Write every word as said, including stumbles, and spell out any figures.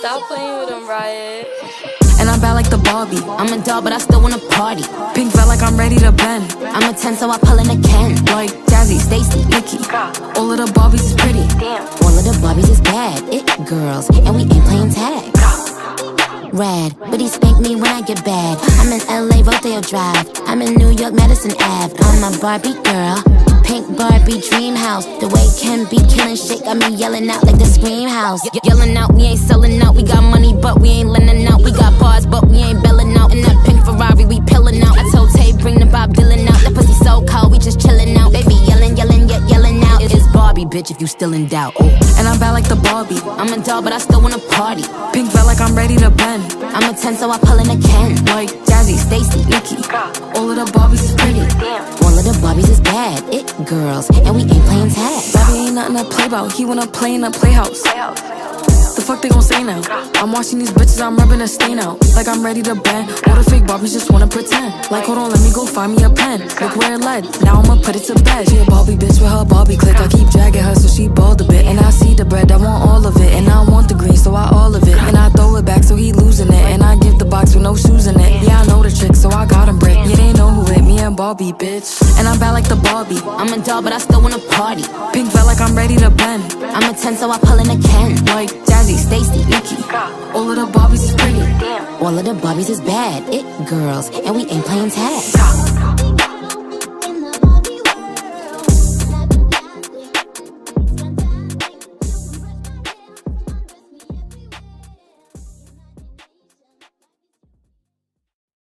Stop playing with him, Riot. And I'm bad like the Barbie. I'm a doll, but I still wanna party. Pink felt like I'm ready to bend. I'm a ten, so I pull in a Ken. Like Jazzy, Stacy, Nicki. All of the Barbies is pretty. Damn. All of the Barbies is bad. It girls, and we ain't playing tag. Rad, but he spank me when I get bad. I'm in L A, Rodeo Drive. I'm in New York, Madison Ave. I'm a Barbie girl. Pink Barbie dream house. The way Ken be killing shit got me yelling out like the Scream House. Ye yelling out, we ain't selling out. We got money, but we ain't lending out. We got bars, but we ain't belling out. In that pink Ferrari, we pillin' out. I told Tay, bring the Bob Dylan out. That pussy so cold, we just chillin' out. Baby yelling, yelling, yet yelling out. It's Barbie, bitch, if you still in doubt. Ooh. And I'm bad like the Barbie. I'm a doll, but I still wanna party. Pink felt like I'm ready to bend. I'm a ten, so I pull in a Ken. Like Jazzy, Stacy, Nicki. All of the Barbies is pretty. Damn. All of the Barbies is bad. It girls, and we ain't playing tag. Barbie ain't nothing to play about. He wanna play in a playhouse. The fuck they gon' say now? I'm watching these bitches, I'm rubbing a stain out. Like I'm ready to bend. All the fake Barbies just wanna pretend. Like hold on, let me go find me a pen. Look where it led, now I'ma put it to bed. She a Barbie bitch with her Barbie click. I keep dragging her so she bald a bit. And I see the bread, I want all of it. And I want the green, so I all of it. And I throw it back so he losing it. And I give the box with no shoes in it. Yeah, I know the trick, so I got him brick. Yeah, they know who hit me and Barbie, bitch. And I'm bad like the Barbie. I'm a doll, but I still wanna party. Pink felt like I'm ready to bend. I'm a ten, so I pull in a Ken. Like Jazzy, Stacy, Nicki. all of the Barbies is pretty. Damn. All of the Barbies is bad. It girls, and we ain't playing tag.